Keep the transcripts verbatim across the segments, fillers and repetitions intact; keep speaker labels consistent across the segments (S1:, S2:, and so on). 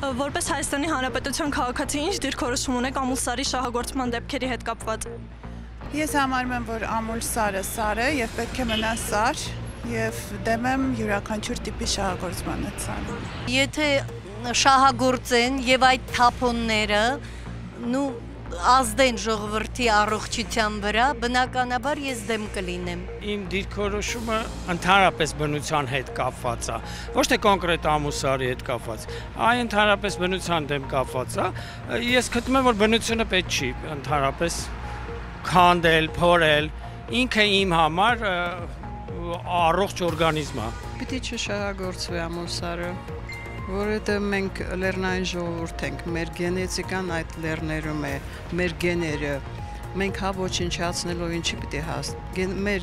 S1: Որպես Հայաստանի Հանրապետության քաղաքացի ինչ դիրքորոշում ունեք Ամուլսարի շահագործման դեպքերի հետ կապված։
S2: Ես համարում եմ, որ Ամուլսարը սար է եւ պետք է մնա սար եւ դեմ եմ յուրաքանչյուր տիպի շահագործման այդ սարը։
S3: Եթե շահագործեն եւ այդ թափոնները, նու ազդեն ժողովրդի առողջության վրա, բնականաբար ես դեմ կլինեմ։
S4: Իմ դիրքորոշումը ընդհանրապես բնության հետ կապված է, ոչ թե կոնկրետ Ամուլսարի հետ կապված, այ ընդհանրապես բնության դեմ կապված է։ Ես գտնում եմ, որ բնությունը պետք չի ընդհանրապես քանդել, փորել, ինքը իմ համար առողջ օրգանիզմ է։
S5: Պիտի չշահագործվի Ամուլսարը, որովհետև մենք լեռնային ժողովուրդ ենք, մեր գենետիկան այդ լեռներում է, մեր գեները, մենք հա ոչնչացնելով ինչի պիտի հաս, մեր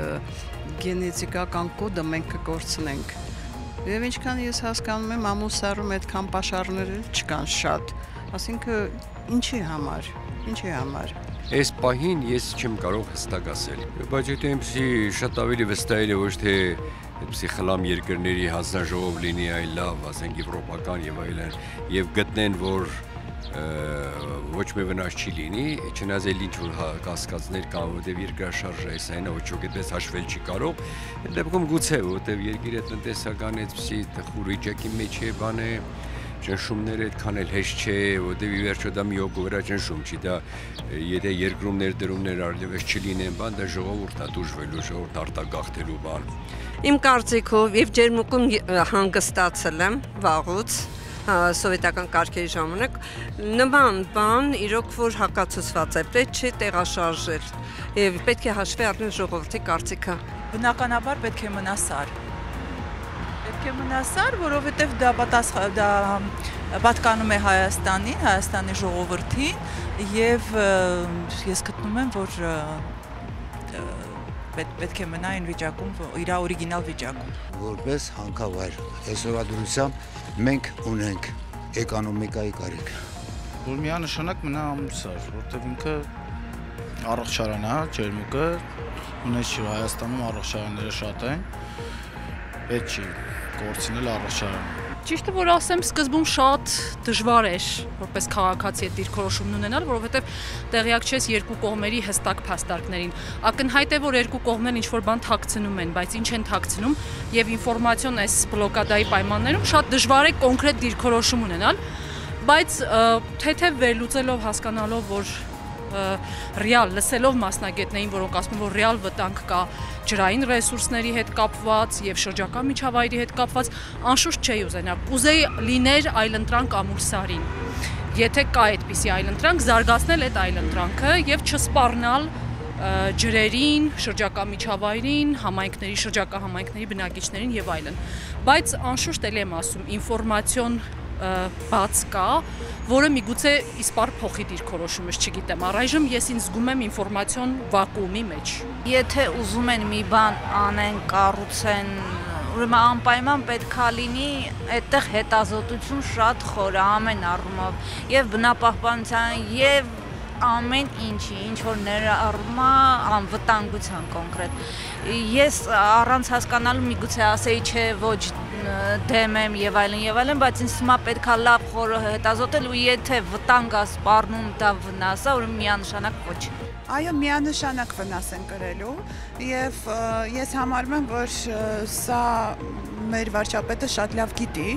S5: գենետիկական կոդը մենք կկորցնենք։ Եվ ինչքան ես հասկանում եմ, Ամուլսարում այդքան պաշարներ չկան շատ, ասինքն ինչի համար, ինչի համար։
S6: Այս պահին ես չեմ կարող հստակ ասել, բայց եթե այնպիսի շատ ավելի վստահ է ոչ թե այդպիսի խլամ երկրների հանձնաժողով լինի, այլ լավ, ասենք եվրոպական եւ այլն, եւ գտնեն, որ ոչ մի վնաս չի լինի, չնայած էլ ինչ-որ կասկածներ կան, որտեղ երկրաշարժը այս այնա ոչ ոքպես հաշվել չի կարող, այդ դեպքում գուցե, որտեղ երկիրը տնտեսական այդպիսի խուր վիճակի մեջ է, բան է, ճնշումները այդքան էլ հեշտ չէ, որտեղ ի վերջո դա մի օգու վրա ճնշում չի, դա եթե երկրում ներդրումներ առլևս չլինեն, բան դա ժողովուրդ է դժվելու, ժողովուրդ արտագաղթելու բան։
S7: Իմ կարծիքով եւ ջերմուկում հանգստացել եմ վաղուց սովետական կարգերի ժամանակ նման բան իրոք որ հակացուցված է, պետք չէ տեղաշարժել եւ պետք է հաշվի առնել ժողովրդի կարծիքը։
S2: Բնականաբար պետք է մնա սար։ Պետք է մնա սար, որովհետև դա դա պատկանում է Հայաստանին, Հայաստանի ժողովրդին եւ ես գտնում եմ, որ պետք է մնա այն վիճակում, իր օրիգինալ վիճակում։
S8: Որպես հանքավայր, այսօրվա դրությամբ մենք ունենք էկոնոմիկայի կարիք։
S9: Որ միանշանակ մնա Ամուլսար, որտեղ ինքը առողջարան է, ջերմուկը, ունես չի Հայաստանում առողջարանները շատ են, պետք չի կորցնել առողջարանը։
S10: Ճիշտը որ ասեմ, սկզբում շատ դժվար էր որպես քաղաքացի այդ դիրքորոշումն ունենալ, որովհետև տեղյակ չես երկու կողմերի հստակ փաստարկներին։ Ակնհայտ է, որ երկու կողմերն ինչ-որ բան թաքցնում են, բայց ինչ են թաքցնում, եւ ինֆորմացիոն այս բլոկադայի պայմաններում շատ դժվար է կոնկրետ դիրքորոշում ունենալ, բայց թեթև վերլուծելով, հասկանալով, որ ռեալ լսելով մասնագետներին, որոնք ասում են, որ ռեալ վտանգ կա ջրային ռեսուրսների հետ կապված եւ շրջակա միջավայրի հետ կապված, անշուշտ չէի ուզենա։ Կուզեի լիներ այլընտրանք Ամուլսարին։ Եթե կա այդպիսի այլընտրանք, զարգացնել այդ այլընտրանքը եւ չսպառնալ ջրերին, շրջակա միջավայրին, համայնքների, շրջակա համայնքների բնակիչներին եւ այլն։ Բայց անշուշտ էլ եմ ասում, ինֆորմացիոն բաց կա, որը միգուցե իսպար փոխի դիրքորոշումս չգիտեմ, առայժմ ես ինձ զգում եմ ինֆորմացիոն վակուումի մեջ։
S3: Եթե ուզում են մի բան անեն, կառուցեն, ուրեմն անպայման պետքա լինի այդտեղ հետազոտություն շատ խոր ամեն առումով, եւ բնապահպանության, եւ ամեն ինչի, ինչ որ ներառում է անվտանգության կոնկրետ։ Ես առանց հասկանալու միգուցե ասեի, չէ, ոչ դեմ եմ եւ այլն եւ այլն, բայց ինձ թվում է պետքա լավ խորը հետազոտել ու եթե վտանգ է սպառնում դա վնաս է, ուրեմն միանշանակ ոչ։
S2: Այո, միանշանակ վնաս են կրելու եւ ես համարում եմ, որ սա մեր վարչապետը շատ լավ գիտի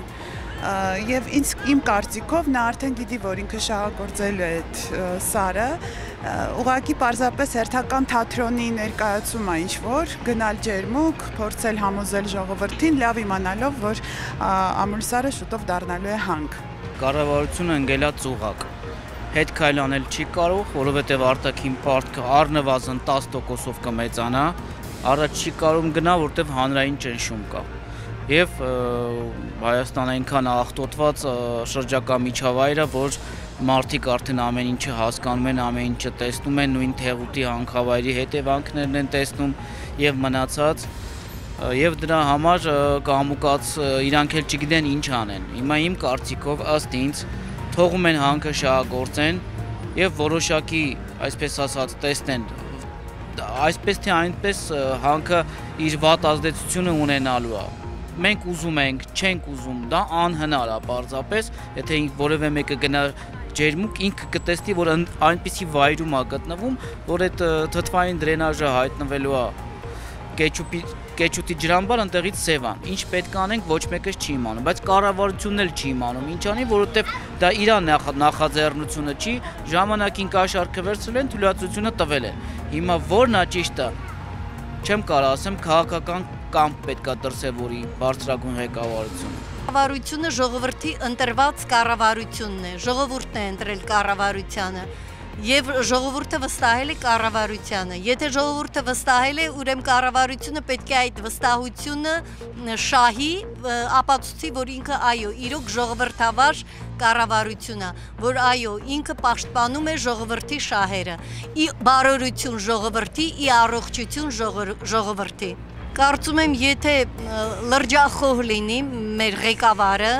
S2: եւ ինձ իմ կարծիքով նա արդեն գիտի, որ ինքը շահագործել է այդ սարը, ուղղակի պարզապես հերթական թատրոնի ներկայացում է ինչ-որ, գնալ ջերմուկ, փորձել համոզել ժողովրդին, լավ իմանալով, որ Ամուլսարը շուտով դառնալու է հանք։
S11: Կառավարությունը ընկել է ծուղակ։ Հետ քայլ անել չի կարող, որովհետև արտաքին պարտքը առնվազն տասը տոկոսով կմեծանա, առաջ չի կարող գնա, որտեղ հանրային ճնշում կա։ Եվ Հայաստանը այնքան աղտոտված շրջակա միջավայրը, որ մարդիկ արդեն ամեն ինչը հասկանում են, ամեն ինչը տեսնում են, նույն թեղուտի հանքավայրի հետևանքներն են տեսնում եւ մնացած եւ դրա համար կամուկած իրանք էլ չգիտեն ինչ անեն։ Հիմա իմ կարծիքով ըստ ինձ թողում են հանքը շահագործեն եւ որոշակի, այսպես ասած, տեսնեն այսպես թե այնպես հանքը իր վատ ազդեցությունը ունենալու է։ մենք ուզում ենք, չենք ուզում, դա անհնար է պարզապես, եթե որևէ մեկը գնա ջերմուկ ինքը կտեսնի, որ այնպիսի վայրում է գտնվում, որ այդ թթվային դրենաժը հայտնվելու է կեչուտի ջրամբար ընտեղից սևան, ինչ պետք է անենք ոչ մեկս չի իմանում, բայց կառավարությունն էլ չի իմանում, ինչ անի, որովհետև դա իր նախաձեռնությունը չի, ժամանակին կաշառքը վերցրել են, թույլատվությունը տվել են։ Հիմա որն է ճիշտը, չեմ կարող ասեմ, քաղաքական կամք պետք է դրսևորի բարձրագույն ղեկավարությունը։
S12: Կառավարությունը ժողովրդի ընտրված կառավարությունն է, ժողովուրդն է ընտրել կառավարությանը եւ ժողովուրդը վստահել է կառավարությանը։ Եթե ժողովուրդը վստահել է, ուրեմն կառավարությունը պետք է այդ վստահությունը շահի, ապացուցի, որ ինքը այո, իրոք ժողովրդավար կառավարություն է, որ այո, ինքը պաշտպանում է ժողովրդի շահերը, ի բարօրություն ժողովրդի, ի առողջություն ժողովրդի։ Կարծում եմ, եթե լրջախոհ լինի մեր ղեկավարը,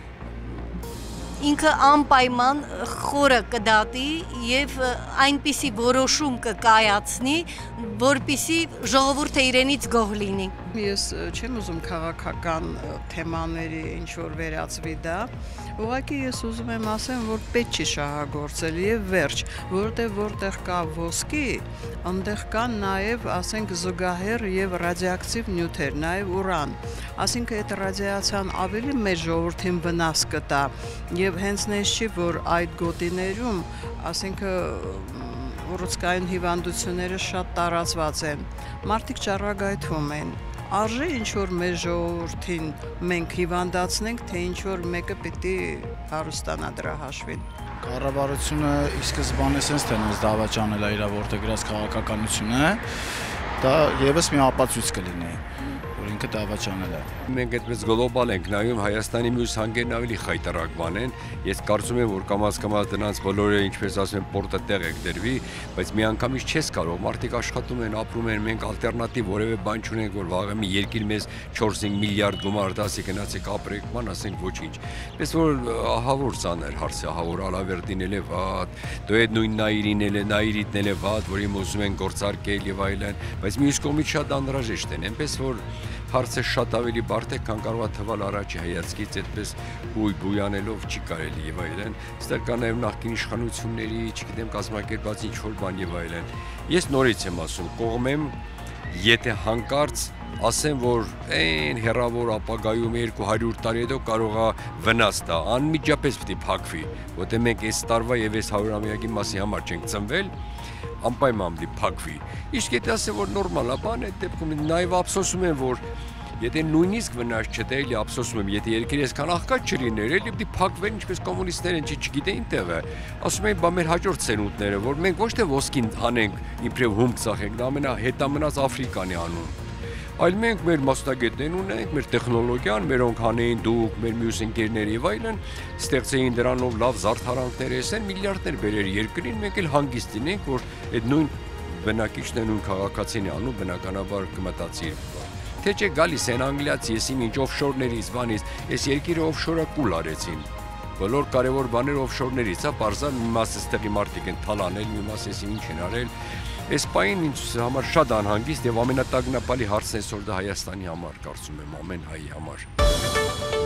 S12: ինքը անպայման խորը կդատի եւ այնպիսի որոշում կկայացնի, որպիսի ժողովուրդը իրենից գոհ լինի։
S5: Ես չեմ ուզում քաղաքական թեմաների ինչ որ վերածվի դա, ուղղակի ես ուզում եմ ասեմ, որ պետք չի շահագործել եւ վերջ, որտեղ որտեղ կա ոսկի, այնտեղ կան նաեւ, ասենք, զուգահեռ եւ ռադիոակտիվ նյութեր, նաեւ ուրան։ Ասենք այդ ռադիացիան ավելի մեր ժողովրդին վնաս կտա եւ հենց նենց չի, որ այդ գոտիներում, ասենք, ուռուցքային հիվանդությունները շատ տարածված են։ Մարդիկ ճառագայթում են։ Արժե ինչ որ մեր ժողովրդին մենք հիվանդացնենք, թե ինչ որ մեկը պիտի հարստանա դրա հաշվին։
S9: Կառավարությունը ի սկզբանե sense թե նույնիսկ դավաճանել է իր որտեղ գրած քաղաքականությունը, դա եւս մի ապացույց կլինի, որ ինքը դավաճանել է։
S6: Մենք այդպես գլոբալ ենք նայում, Հայաստանի մյուս հանգերն ավելի խայտարակ բան են։ Ես կարծում եմ, որ կամաց-կամաց դրանց բոլորը, ինչպես ասում են, պորտը տեղ եք դրվի, բայց միանգամից չես կարող, մարդիկ աշխատում են, ապրում են, մենք ալտերնատիվ որևէ բան չունենք, որ վաղը մի երկիր մեզ չորս-հինգ միլիարդ գումար տասի գնացեք ապրեք, ման ասենք ոչինչ։ Պես որ ահա որ ծանր հարց է, ահա որ Ալավերդին էլ է վատ, դու այդ նույն Նայիրին էլ է, Նայիրիտն էլ է վատ, որ իմ ուզում են գործարկել եւ այլն, բայց մյուս կողմից շատ անհրաժեշտ են, այնպես որ հարցը շատ ավելի բարդ է, քան կարող է թվալ առաջի հայացքից, այդպես բույ-բույանելով չի կարելի եւ այլն։ Այստեղ կա նաեւ նախկին իշխանությունների, չգիտեմ, կազմակերպած ինչ որ բան եւ այլն։ Ես նորից եմ ասում, կողմեմ, եթե հանկարծ ասեմ, որ այն հերավոր ապագայում երկու հարյուր տարի հետո կարող է վնաս տա, անմիջապես պիտի փակվի, որտեղ մենք այս տարվա եւ այս հարյուրամյակի մասի համար չենք ծնվել, անպայման պիտի փակվի։ Իսկ եթե ասեմ, որ նորմալ է, բան այդ դեպքում նաեւ ափսոսում եմ, որ եթե նույնիսկ վնաս չտա, էլի ափսոսում եմ, եթե երկիրը այսքան աղքատ չլիներ, էլի պիտի փակվեն, ինչպես կոմունիստներն չի չգիտեին տեղը։ Ասում են, բա մեր հաջորդ ցենունդները, որ մենք ոչ թե ոսկին անենք, իբրև հումք ծախենք, դա ամենահետամնաց Աֆրիկան է անում։ Այլ մենք մեր մասնագետներն ունենք, մեր տեխնոլոգիան, մերոնք հանեին դուք, մեր մյուս ընկերները եւ այլն, ստեղծեին դրանով լավ զարդարանքներ, էսեն միլիարդներ բերեր երկրին, մենք էլ հանգիստ լինենք, որ այդ նույն բնակիչն է, նույն քաղաքացին է անում, բնականաբար կմտածի։ Թե չէ գալիս են անգլիացի, եսի ինչ օֆշորներից բանից, այս երկիրը օֆշորը կուլ արեցին։ Բոլոր կարևոր բաները օֆշորներից, հա, բարձր մի մասը ստեղի մարդիկ են թալանել, մի մասը եսի ինչ են արել։ Այս պայն ինձ համար շատ անհանգիստ եւ ամենատագնապալի հարցն է, որ դա Հայաստանի համար կարծում եմ, ամեն հայի համար։